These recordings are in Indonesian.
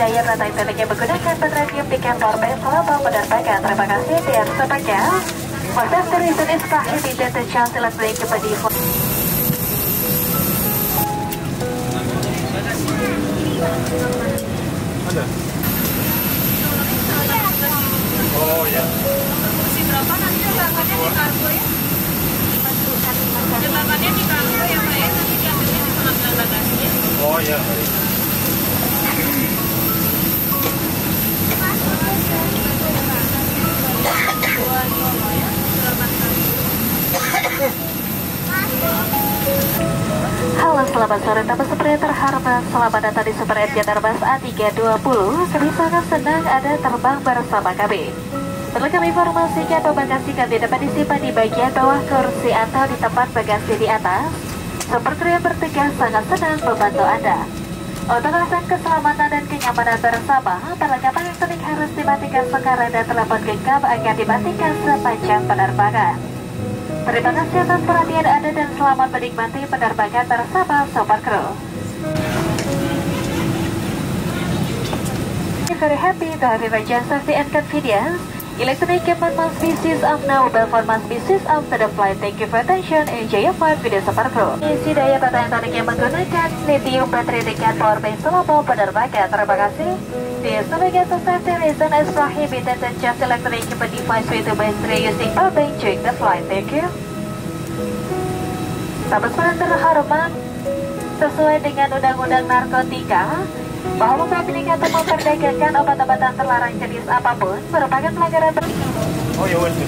daya rantai telik yang menggunakan petradium di kantor band selama penerbangan. Terima kasih dan sepanjang. Masa turisme Ispahi di Data Chance Electric kepada ada. Oh ya. Kursi berapa nanti jembatannya di kargo ya? Jembatannya di kargo ya Pak ya? Nanti diambilnya di pengambilan bagasinya. Oh ya. Halo, selamat sore teman seperti terhormat. Selamat datang di Super Jet Airbus A320. Kami sangat senang ada terbang bersama kami. Perlu kami informasikan bahwa bagasi kami dapat disimpan di bagian bawah kursi atau di tempat bagasi di atas. Super Crew yang bertugas sangat senang membantu Anda. Untuk alasan keselamatan dan kenyamanan bersama, perlengkapan elektronik harus dimatikan sekarang dan telepon genggam akan dimatikan sepanjang penerbangan. Terima kasih atas perhatian Anda dan selamat menikmati penerbangan bersama Super Crew. Very happy to have emergency safety and convenience. Electronic equipment must be switched off now. Mobile phone must be switched off to the flight. Thank you for attention. Enjoy your flight with the Super Crew. Isi daya baterai elektronik yang menggunakan lithium baterai dengan power bank selama penerbangan. Terima kasih. The Sebagai safety reason is prohibited to just electronic equipment device with the battery using power bank during the flight. Thank you. Sahabat terhormat, sesuai dengan Undang-Undang Narkotika, bahwa memiliki atau memperdagangkan obat-obatan terlarang jenis apapun merupakan pelanggaran. Oh ya wes.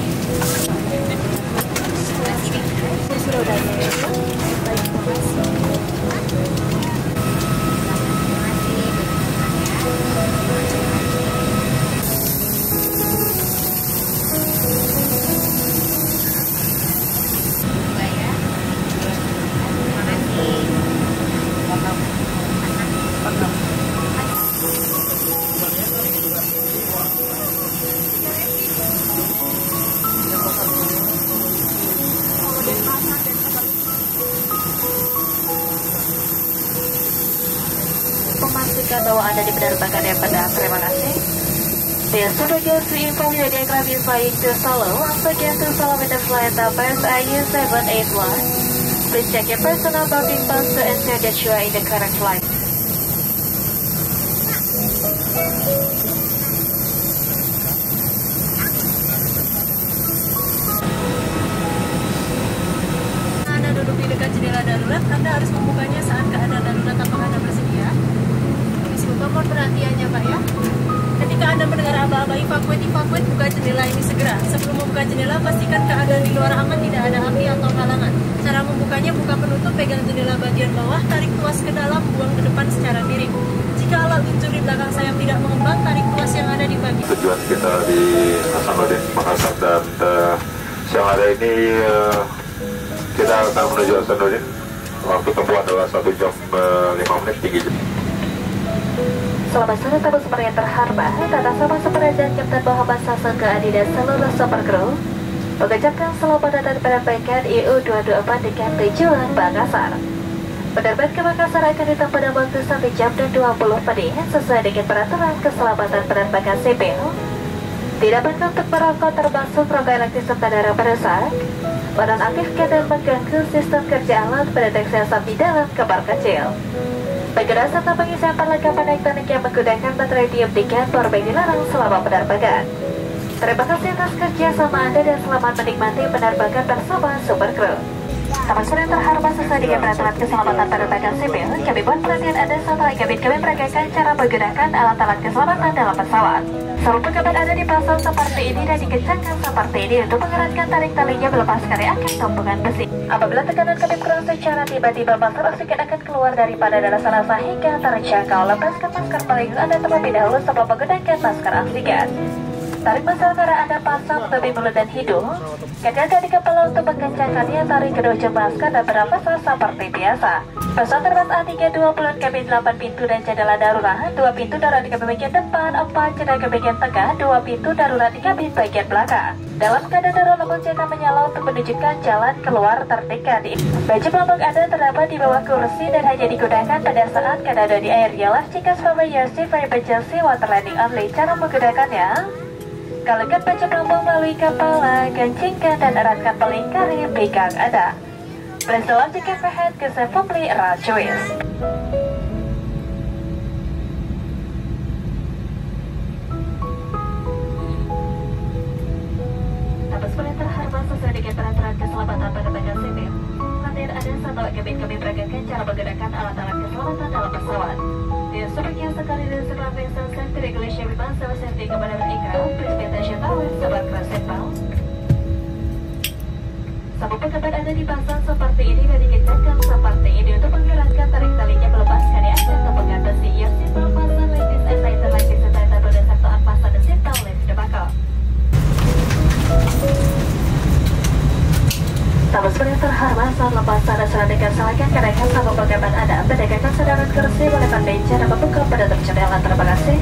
Memastikan bahwa Anda di penerbangan yang benar. Terima kasih. The Sebagai inform you the aircraft is flying to Solo. Once again to Solo with the flight numbers IU781. Please check your personal boarding pass to ensure that you are in the correct flight. Anda duduk di dekat jendela darurat, Anda harus membukanya saat keadaan darurat apakah Anda bersedia. Mohon perhatiannya Pak ya. Ketika Anda mendengar aba-aba evakuate, buka jendela ini segera. Sebelum membuka jendela, pastikan keadaan di luar aman, tidak ada api atau halangan. Cara membukanya, buka penutup, pegang jendela bagian bawah, tarik tuas ke dalam, buang ke depan secara miring. Jika alat luncur di belakang sayap tidak mengembang, tarik tuas yang ada di bagian. Tujuan kita di Hasanuddin Makassar dan siang hari ini kita akan menuju Hasanuddin. Waktu tempuh adalah 1 jam 5 menit tinggi. Selamat sore teman seperti yang terhormat. Tata sama seperti dan Kapten Muhammad Sasa ke Adi dan seluruh Super Crew mengucapkan selamat datang penerbangan EU224 dengan tujuan Makassar. Penerbangan ke Makassar akan ditempuh pada waktu 1 jam dan 20 menit sesuai dengan peraturan keselamatan penerbangan sipil. Tidak perlu untuk merokok termasuk rokok elektrik serta darah merusak, menonaktifkan dan mengganggu sistem kerja alat pendeteksi asap di dalam kamar kecil. Penggunaan serta pengisian perlengkapan elektronik yang menggunakan baterai lithium dengan power bank dilarang selama penerbangan. Terima kasih atas kerjasama Anda dan selamat menikmati penerbangan bersama Super Crew. Selamat sore terhormat, sesuai dengan peraturan keselamatan penerbangan sipil, kami buat perhatian Anda saat kami meragakan cara menggunakan alat-alat keselamatan dalam pesawat. Seluruh pengemban Anda dipasang seperti ini dan dikencangkan seperti ini untuk mengeratkan tarik talinya melepaskan akan tumpukan besi. Apabila tekanan kabin kurang secara tiba-tiba, masker oksigen akan keluar daripada darah salasa hingga terjangkau. Lepaskan masker pelindung Anda terlebih dahulu sebelum menggunakan masker oksigen. Tarik masal karena Anda pasang lebih mulut dan hidung. Kendalikan di kepala untuk mengencangkannya. Tarik kedua ujung masker dan bernafas seperti biasa. Pesawat terbang A320 kabin 8 pintu dan jendela darurat, 2 pintu darurat di kabin bagian depan, 4 jendela di bagian tengah, 2 pintu darurat di kabin bagian belakang. Dalam keadaan darurat, lampu jendela menyala untuk menunjukkan jalan keluar terdekat. Baju pelampung Anda terdapat di bawah kursi dan hanya digunakan pada saat keadaan di air. Ialah jika emergency for emergency water landing only. Cara menggunakannya: galakan baju pelampung melalui kepala, gancingkan dan eratkan pelingkar yang pegang Anda. Please don't take your head to safely choice. Tabas perintah harus sesuai dengan peraturan keselamatan penerbangan sipil. Hadir ada satu kabin peragakan cara menggunakan alat-alat keselamatan dalam pesawat. Dia sebagian sekali dari surrounding safety regulation with massive safety kepada berikrar. Please pay attention power, sabar keras seatbelt. Sabuk pengaman Anda dipasang seperti ini dan dikencangkan seperti ini untuk menggerakkan tarik talinya melepaskan di atas tepungan besi. Your seatbelt fasten like this as I like this as I dan satu fasten the seatbelt lift the buckle. Tabas perintah terhormat saat lepasan dan selanjutnya silakan kenaikkan sabuk pengaman Anda. Pendekatkan sedaran kursi, melepas meja dan membuka penutup jendela. Terima kasih.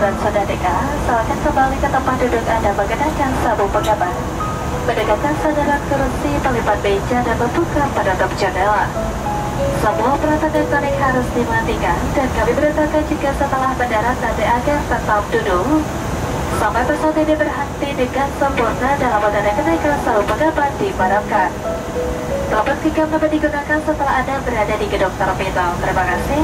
darurat sudah dekat, silakan kembali ke tempat duduk Anda menggunakan sabuk pengaman, mendekatkan sandaran kursi pelipat meja dan membuka penutup jendela. Semua peralatan elektronik harus dimatikan dan kami beritahukan jika setelah mendarat nanti agar tetap duduk sampai pesawat ini berhenti dengan sempurna dalam mengenai kenaikan sabuk pengaman dipadamkan. Telepon genggam dapat digunakan setelah Anda berada di gedung terminal. Terima kasih.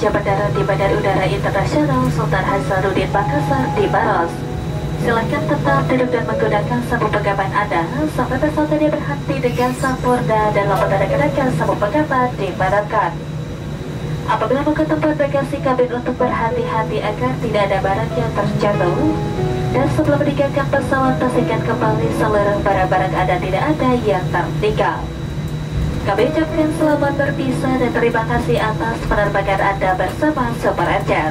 wajib mendarat di Bandara Udara Internasional Sultan Hasanuddin Makassar di Maros. Silakan tetap duduk dan menggunakan sabuk pengaman Anda sampai pesawat ini berhenti dengan sempurna dalam mengenakan sabuk pengaman dipadamkan. Apabila mau ke tempat bagasi kabin untuk berhati-hati agar tidak ada barang yang terjatuh. Dan sebelum meninggalkan pesawat, pastikan kembali seluruh barang-barang Anda tidak ada yang tertinggal. Kami ucapkan selamat berpisah dan terima kasih atas penerbangan Anda bersama Super Agent.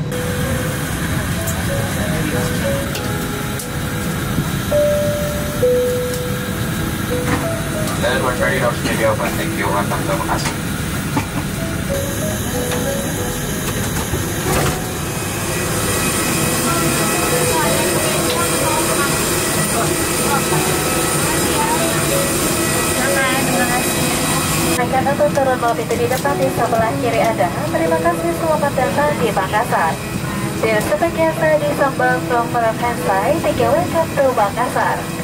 Dan we're ready to video, but thank you. Terima kasih. Akan untuk turun mobil di depan di sebelah kiri Anda. Terima kasih, selamat datang di Makassar. Dan sebagai saya di Sambal from Handsai, thank you, welcome to Makassar.